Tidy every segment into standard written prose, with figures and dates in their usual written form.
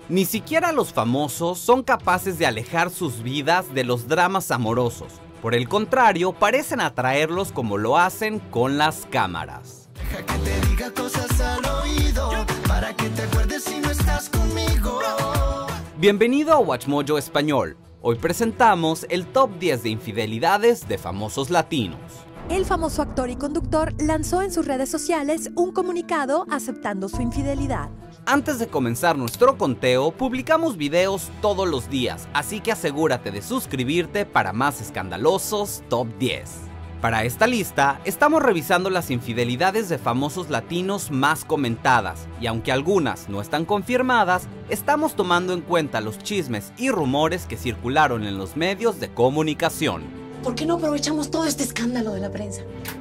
Ni siquiera los famosos son capaces de alejar sus vidas de los dramas amorosos. Por el contrario, parecen atraerlos como lo hacen con las cámaras. Deja que te diga cosas al oído, para que te acuerdes si no estás conmigo. Bienvenido a WatchMojo Español. Hoy presentamos el top 10 de infidelidades de famosos latinos. El famoso actor y conductor lanzó en sus redes sociales un comunicado aceptando su infidelidad. Antes de comenzar nuestro conteo, publicamos videos todos los días, así que asegúrate de suscribirte para más escandalosos top 10. Para esta lista, estamos revisando las infidelidades de famosos latinos más comentadas, y aunque algunas no están confirmadas, estamos tomando en cuenta los chismes y rumores que circularon en los medios de comunicación. ¿Por qué no aprovechamos todo este escándalo de la prensa?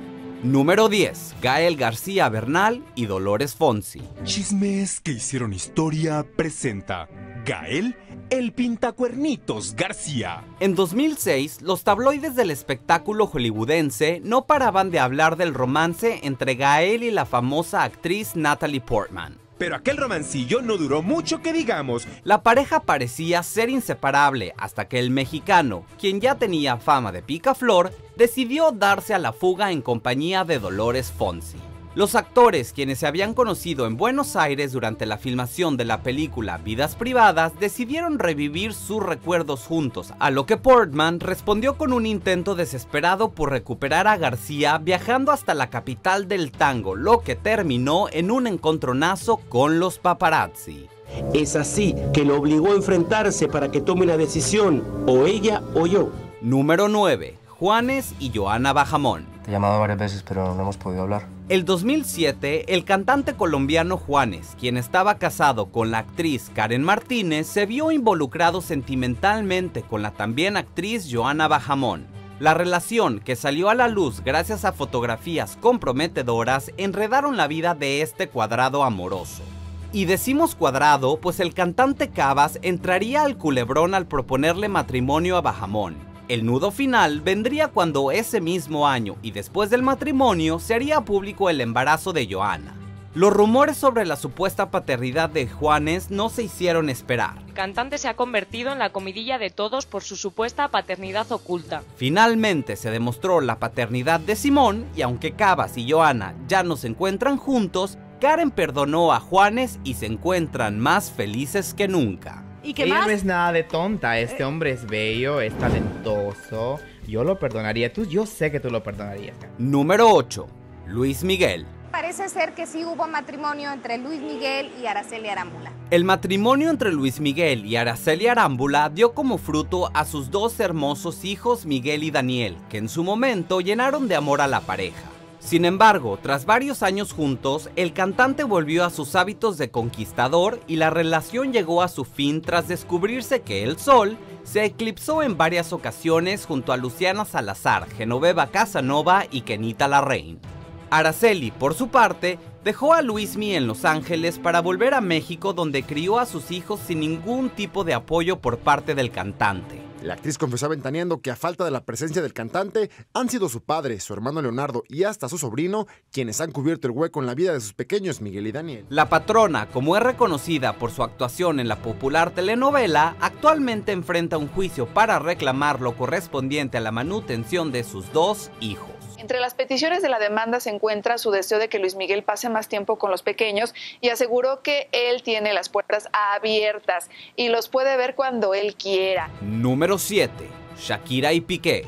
Número 10. Gael García Bernal y Dolores Fonzi. Chismes que hicieron historia presenta Gael, el pintacuernitos García. En 2006, los tabloides del espectáculo hollywoodense no paraban de hablar del romance entre Gael y la famosa actriz Natalie Portman. Pero aquel romancillo no duró mucho que digamos. La pareja parecía ser inseparable hasta que el mexicano, quien ya tenía fama de picaflor, decidió darse a la fuga en compañía de Dolores Fonzi. Los actores, quienes se habían conocido en Buenos Aires durante la filmación de la película Vidas Privadas, decidieron revivir sus recuerdos juntos, a lo que Portman respondió con un intento desesperado por recuperar a García viajando hasta la capital del tango, lo que terminó en un encontronazo con los paparazzi. Es así que lo obligó a enfrentarse para que tome una decisión, o ella o yo. Número 9. Juanes y Johanna Bajamón. Te he llamado varias veces, pero no hemos podido hablar. El 2007, el cantante colombiano Juanes, quien estaba casado con la actriz Karen Martínez, se vio involucrado sentimentalmente con la también actriz Johanna Bajamón. La relación, que salió a la luz gracias a fotografías comprometedoras, enredaron la vida de este cuadrado amoroso. Y decimos cuadrado, pues el cantante Cabas entraría al culebrón al proponerle matrimonio a Bajamón. El nudo final vendría cuando ese mismo año y después del matrimonio se haría público el embarazo de Johanna. Los rumores sobre la supuesta paternidad de Juanes no se hicieron esperar. El cantante se ha convertido en la comidilla de todos por su supuesta paternidad oculta. Finalmente se demostró la paternidad de Simón y aunque Cabas y Johanna ya no se encuentran juntos, Karen perdonó a Juanes y se encuentran más felices que nunca. ¿Y qué más? Ella no es nada de tonta, este hombre es bello, es talentoso, yo lo perdonaría, yo sé que tú lo perdonarías. Número 8. Luis Miguel. Parece ser que sí hubo matrimonio entre Luis Miguel y Araceli Arámbula. El matrimonio entre Luis Miguel y Araceli Arámbula dio como fruto a sus dos hermosos hijos Miguel y Daniel, que en su momento llenaron de amor a la pareja. Sin embargo, tras varios años juntos, el cantante volvió a sus hábitos de conquistador y la relación llegó a su fin tras descubrirse que el sol se eclipsó en varias ocasiones junto a Luciana Salazar, Genoveva Casanova y Kenita Larraín. Araceli, por su parte, dejó a Luismi en Los Ángeles para volver a México, donde crió a sus hijos sin ningún tipo de apoyo por parte del cantante. La actriz confesó ventaneando que a falta de la presencia del cantante, han sido su padre, su hermano Leonardo y hasta su sobrino quienes han cubierto el hueco en la vida de sus pequeños Miguel y Daniel. La patrona, como es reconocida por su actuación en la popular telenovela, actualmente enfrenta un juicio para reclamar lo correspondiente a la manutención de sus dos hijos. Entre las peticiones de la demanda se encuentra su deseo de que Luis Miguel pase más tiempo con los pequeños y aseguró que él tiene las puertas abiertas y los puede ver cuando él quiera. Número 7. Shakira y Piqué.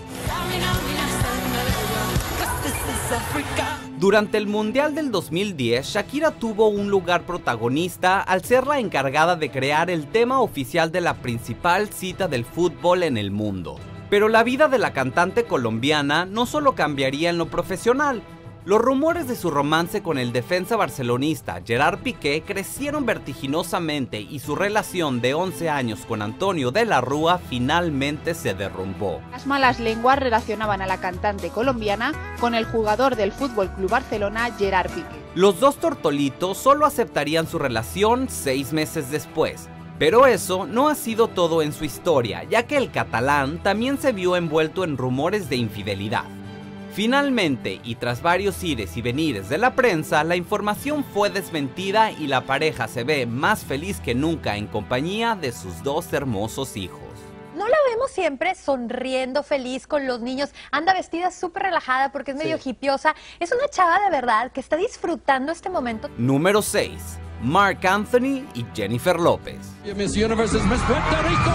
Durante el Mundial del 2010, Shakira tuvo un lugar protagonista al ser la encargada de crear el tema oficial de la principal cita del fútbol en el mundo. Pero la vida de la cantante colombiana no solo cambiaría en lo profesional. Los rumores de su romance con el defensa barcelonista Gerard Piqué crecieron vertiginosamente y su relación de 11 años con Antonio de la Rúa finalmente se derrumbó. Las malas lenguas relacionaban a la cantante colombiana con el jugador del Fútbol Club Barcelona Gerard Piqué. Los dos tortolitos solo aceptarían su relación 6 meses después. Pero eso no ha sido todo en su historia, ya que el catalán también se vio envuelto en rumores de infidelidad. Finalmente, y tras varios ires y venires de la prensa, la información fue desmentida y la pareja se ve más feliz que nunca en compañía de sus dos hermosos hijos. No la vemos siempre sonriendo, feliz con los niños. Anda vestida súper relajada porque es medio hipiosa. Es una chava de verdad que está disfrutando este momento. Número 6. Marc Anthony y Jennifer López. Miss Universe es Miss Puerto Rico.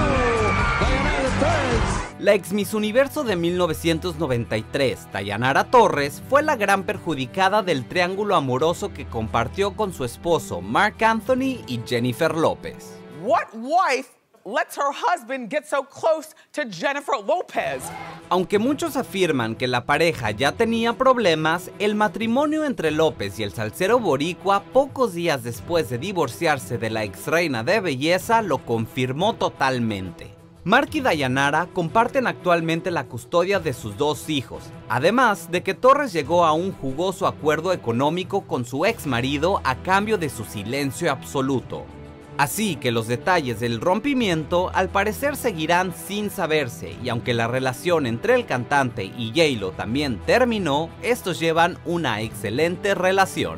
La ex Miss Universo de 1993, Dayanara Torres, fue la gran perjudicada del triángulo amoroso que compartió con su esposo Marc Anthony y Jennifer López. What wife lets her husband get so close to Jennifer Lopez? Aunque muchos afirman que la pareja ya tenía problemas, el matrimonio entre López y el salsero boricua, pocos días después de divorciarse de la ex reina de belleza, lo confirmó totalmente. Marc y Dayanara comparten actualmente la custodia de sus dos hijos, además de que Torres llegó a un jugoso acuerdo económico con su ex marido a cambio de su silencio absoluto. Así que los detalles del rompimiento al parecer seguirán sin saberse, y aunque la relación entre el cantante y J-Lo también terminó, estos llevan una excelente relación.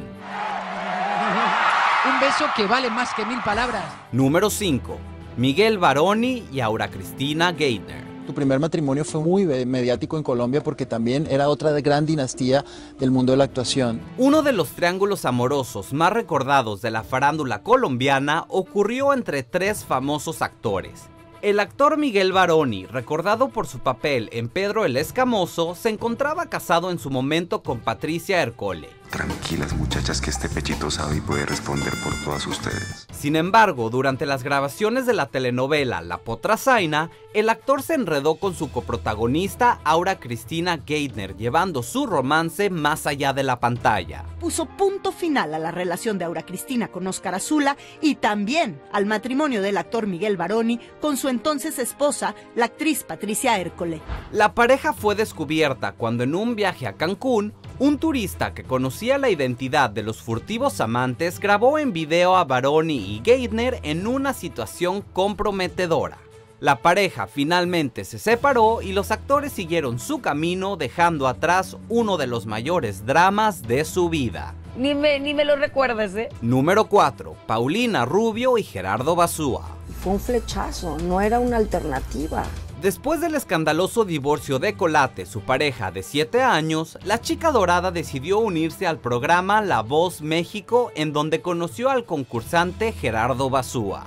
Un beso que vale más que 1000 palabras. Número 5. Miguel Baroni y Aura Cristina Geithner. Tu primer matrimonio fue muy mediático en Colombia porque también era otra gran dinastía del mundo de la actuación. Uno de los triángulos amorosos más recordados de la farándula colombiana ocurrió entre tres famosos actores. El actor Miguel Baroni, recordado por su papel en Pedro el Escamoso, se encontraba casado en su momento con Patricia Ercole. Tranquilas muchachas, que este pechito sabe y puede responder por todas ustedes. Sin embargo, durante las grabaciones de la telenovela La Potrasaina, el actor se enredó con su coprotagonista Aura Cristina Geithner, llevando su romance más allá de la pantalla. Puso punto final a la relación de Aura Cristina con Óscar Azula y también al matrimonio del actor Miguel Baroni con su entonces esposa, la actriz Patricia Ercole. La pareja fue descubierta cuando en un viaje a Cancún, un turista que conocía la identidad de los furtivos amantes grabó en video a Baroni y Geithner en una situación comprometedora. La pareja finalmente se separó y los actores siguieron su camino, dejando atrás uno de los mayores dramas de su vida. Ni me lo recuerdes, ¿eh? Número 4. Paulina Rubio y Gerardo Basúa. Fue un flechazo, no era una alternativa. Después del escandaloso divorcio de Colate, su pareja de 7 años, la chica dorada decidió unirse al programa La Voz México, en donde conoció al concursante Gerardo Basúa.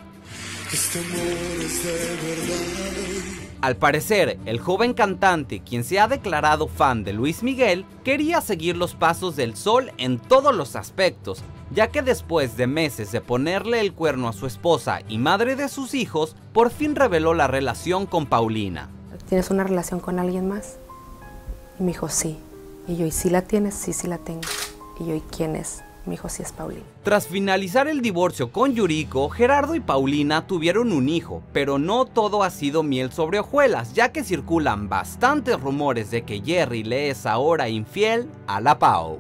Al parecer, el joven cantante, quien se ha declarado fan de Luis Miguel, quería seguir los pasos del Sol en todos los aspectos, ya que después de meses de ponerle el cuerno a su esposa y madre de sus hijos, por fin reveló la relación con Paulina. ¿Tienes una relación con alguien más? Y me dijo, sí. Y yo, ¿y si la tienes? Sí, sí la tengo. Y yo, ¿y quién es? Me dijo, sí, es Paulina. Tras finalizar el divorcio con Yuriko, Gerardo y Paulina tuvieron un hijo, pero no todo ha sido miel sobre hojuelas, ya que circulan bastantes rumores de que Jerry le es ahora infiel a la Pau.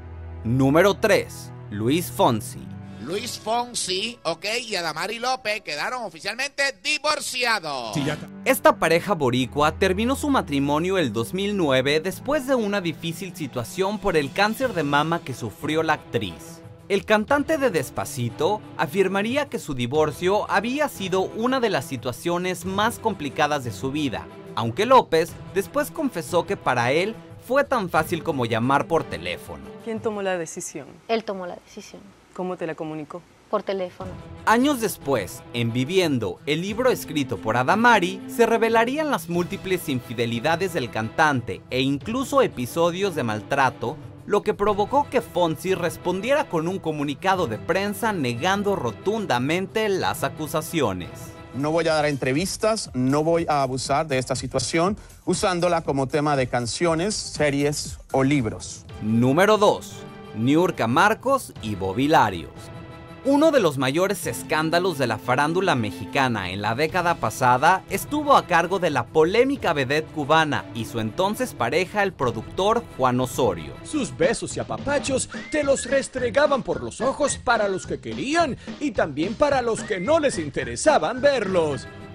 Número 3. Luis Fonsi. Luis Fonsi, y Adamari López quedaron oficialmente divorciados. Esta pareja boricua terminó su matrimonio el 2009 después de una difícil situación por el cáncer de mama que sufrió la actriz. El cantante de Despacito afirmaría que su divorcio había sido una de las situaciones más complicadas de su vida, aunque López después confesó que para él fue tan fácil como llamar por teléfono. ¿Quién tomó la decisión? Él tomó la decisión. ¿Cómo te la comunicó? Por teléfono. Años después, en Viviendo, el libro escrito por Adamari, se revelarían las múltiples infidelidades del cantante e incluso episodios de maltrato, lo que provocó que Fonsi respondiera con un comunicado de prensa negando rotundamente las acusaciones. No voy a dar entrevistas, no voy a abusar de esta situación usándola como tema de canciones, series o libros. Número 2. Niurka Marcos y Bobby Larios. Uno de los mayores escándalos de la farándula mexicana en la década pasada estuvo a cargo de la polémica vedette cubana y su entonces pareja, el productor Juan Osorio. Sus besos y apapachos te los restregaban por los ojos para los que querían y también para los que no les interesaban verlos.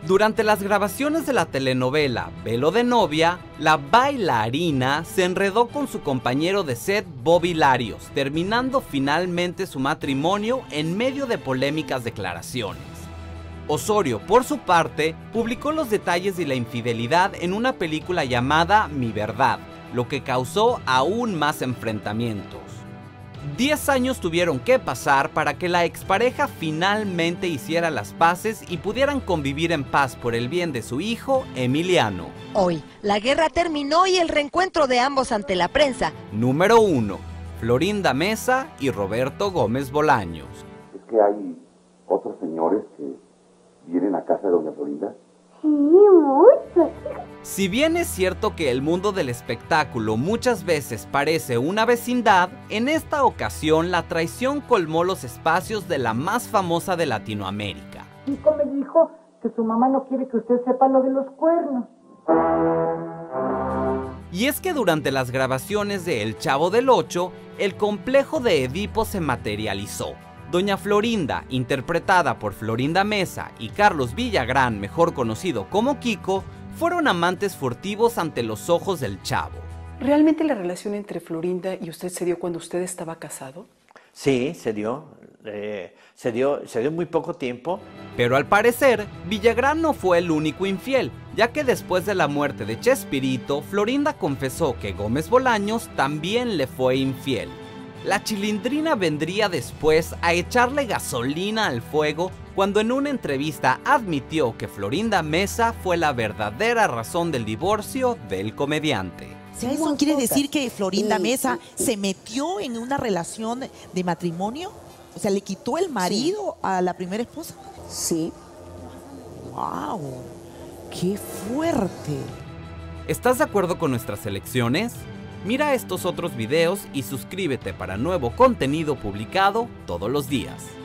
Durante las grabaciones de la telenovela Velo de novia, la bailarina se enredó con su compañero de set Bobby Larios, terminando finalmente su matrimonio en medio de polémicas declaraciones. Osorio, por su parte, publicó los detalles de la infidelidad en una película llamada Mi Verdad, lo que causó aún más enfrentamientos. 10 años tuvieron que pasar para que la expareja finalmente hiciera las paces y pudieran convivir en paz por el bien de su hijo, Emiliano. Hoy, la guerra terminó y el reencuentro de ambos ante la prensa. Número 1. Florinda Mesa y Roberto Gómez Bolaños. ¿Es que hay otros señores que vienen a casa de doña Florinda? Sí, muchos. Si bien es cierto que el mundo del espectáculo muchas veces parece una vecindad, en esta ocasión la traición colmó los espacios de la más famosa de Latinoamérica. Chico me dijo que su mamá no quiere que usted sepa lo de los cuernos. Y es que durante las grabaciones de El Chavo del Ocho, el complejo de Edipo se materializó. Doña Florinda, interpretada por Florinda Mesa, y Carlos Villagrán, mejor conocido como Kiko, fueron amantes furtivos ante los ojos del Chavo. ¿Realmente la relación entre Florinda y usted se dio cuando usted estaba casado? Sí, se dio muy poco tiempo. Pero al parecer, Villagrán no fue el único infiel, ya que después de la muerte de Chespirito, Florinda confesó que Gómez Bolaños también le fue infiel. La Chilindrina vendría después a echarle gasolina al fuego cuando en una entrevista admitió que Florinda Mesa fue la verdadera razón del divorcio del comediante. ¿Eso quiere decir que Florinda Mesa se metió en una relación de matrimonio? O sea, ¿le quitó el marido a la primera esposa? Sí. ¡Wow! ¡Qué fuerte! ¿Estás de acuerdo con nuestras elecciones? Mira estos otros videos y suscríbete para nuevo contenido publicado todos los días.